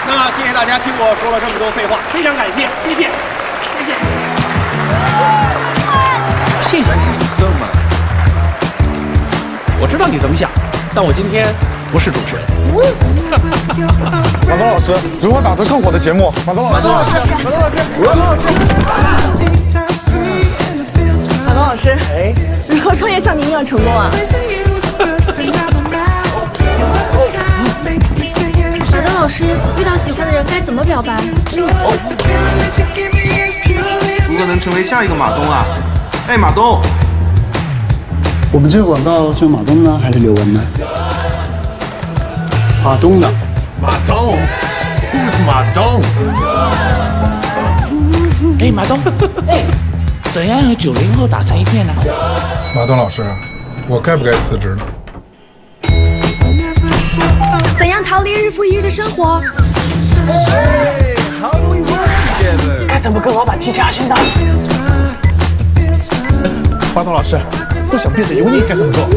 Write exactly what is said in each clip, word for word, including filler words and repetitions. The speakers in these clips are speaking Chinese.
那谢谢大家听我说了这么多废话，非常感谢，谢谢，谢谢，谢谢你 so much。我知道你怎么想，但我今天不是主持人。 马东老师，如何打造更火的节目？马东老师，马东老师，马东老师，马东老师。 马东老师，哎，如何创业像您一样成功啊？ 马东老师，遇到喜欢的人该怎么表白？ 如果能成为下一个马东啊！哎，马东， 我们这个广告是用马东呢，还是刘雯呢？马东的。 马东 ，Who's 马东？ 哎，马东，哎，怎样和九零后打成一片呢？ 马东老师，我该不该辞职呢？ 怎样逃离日复一日的生活？ 该怎么跟老板提加薪呢？ 马东老师，不想变得油腻该怎么做？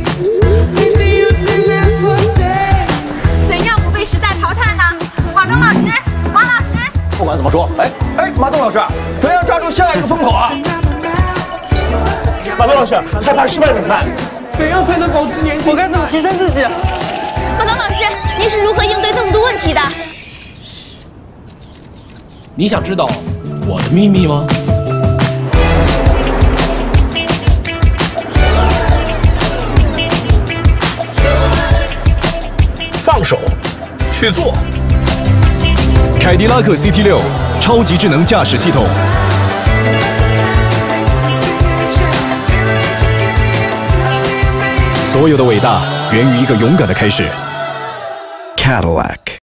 怎样不被时代淘汰呢？马东老师，马老师。 不管怎么说，哎哎，马东老师，怎样抓住下一个风口啊？ 马东老师，害怕失败怎么办？ 怎样才能保持年轻？我该怎么提升自己？ 马东老师，您是如何应对这么多问题的？ 你想知道我的秘密吗？ 放手，去做。 凯迪拉克 C T 六 超级智能驾驶系统。所有的伟大源于一个勇敢的开始。Cadillac。